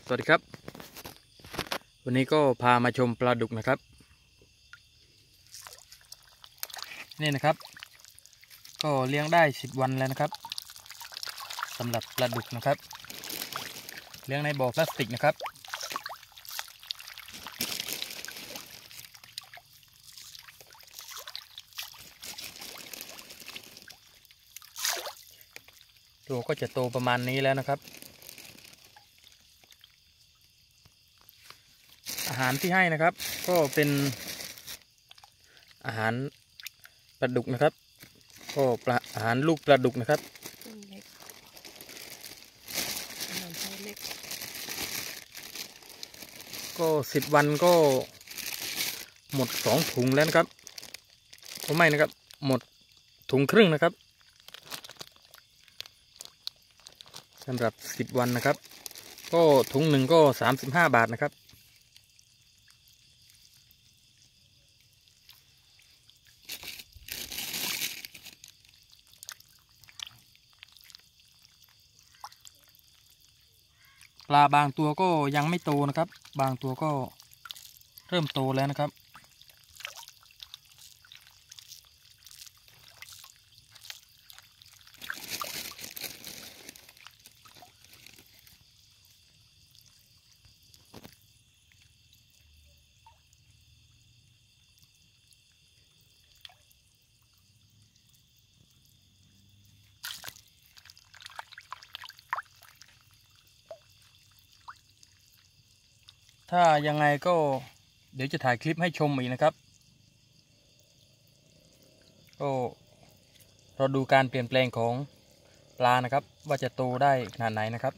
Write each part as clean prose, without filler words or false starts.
สวัสดีครับวันนี้ก็พามาชมปลาดุกนะครับนี่นะครับก็เลี้ยงได้10 วันแล้วนะครับสำหรับปลาดุกนะครับเลี้ยงในบ่อพลาสติกนะครับตัวก็จะโตประมาณนี้แล้วนะครับอาหารที่ให้นะครับก็เป็นอาหารปลาดุกนะครับก็อาหารลูกปลาดุกนะครับก็10 วันก็หมด2 ถุงแล้วนะครับก็ไม่นะครับหมดถุงครึ่งนะครับสำหรับ10 วันนะครับก็ถุงหนึ่งก็35 บาทนะครับปลาบางตัวก็ยังไม่โตนะครับบางตัวก็เริ่มโตแล้วนะครับถ้ายังไงก็เดี๋ยวจะถ่ายคลิปให้ชมอีกนะครับก็เราดูการเปลี่ยนแปลงของปลานะครับว่าจะโตได้ขนาดไหนนะครับ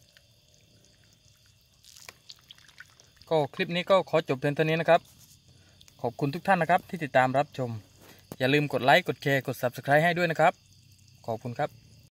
ก็คลิปนี้ก็ขอจบเพียงเท่านี้นะครับขอบคุณทุกท่านนะครับที่ติดตามรับชมอย่าลืมกดไลค์กดแชร์กด Subscribe ให้ด้วยนะครับขอบคุณครับ